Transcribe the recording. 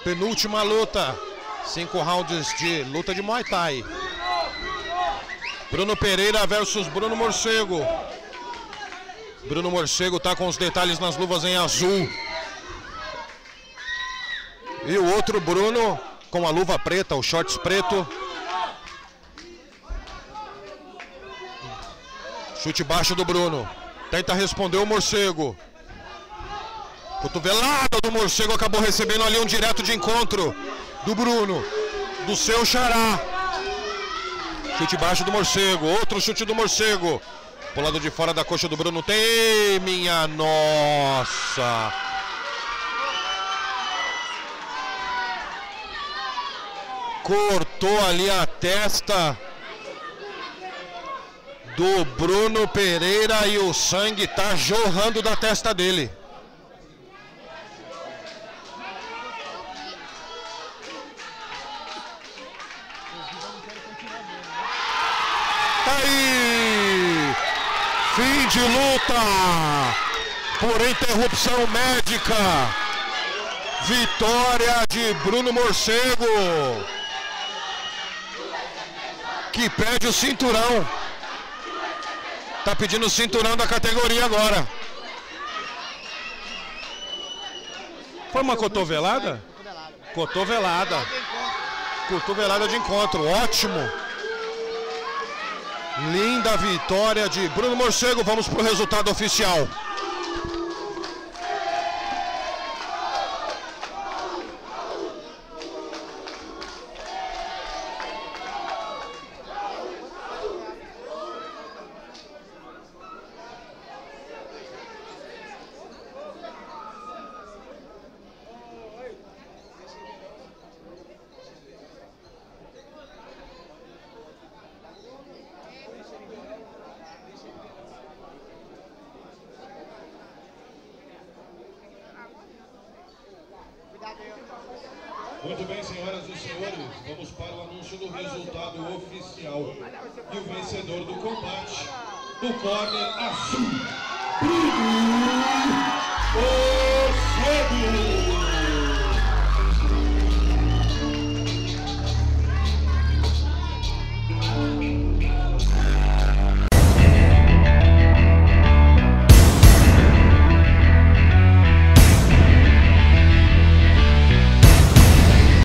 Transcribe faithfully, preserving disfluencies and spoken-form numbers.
penúltima luta. Cinco rounds de luta de Muay Thai. Bruno Pereira versus Bruno Morcego. Bruno Morcego tá com os detalhes nas luvas em azul. E o outro Bruno com a luva preta, o shorts preto. Chute baixo do Bruno. Tenta responder o Morcego. Cotovelada do Morcego, acabou recebendo ali um direto de encontro do Bruno, do seu xará. Chute baixo do Morcego, outro chute do Morcego. Pro lado de fora da coxa do Bruno tem, minha nossa. Cortou ali a testa do Bruno Pereira e o sangue tá jorrando da testa dele. Tá aí! Fim de luta por interrupção médica. Vitória de Bruno Morcego, que pede o cinturão. Tá pedindo o cinturão da categoria agora. Foi uma cotovelada? Cotovelada. Cotovelada de encontro, ótimo. Linda vitória de Bruno Morcego. Vamos pro resultado oficial. Muito bem, senhoras e senhores, vamos para o anúncio do resultado oficial. E o vencedor do combate, do corner azul, Bruno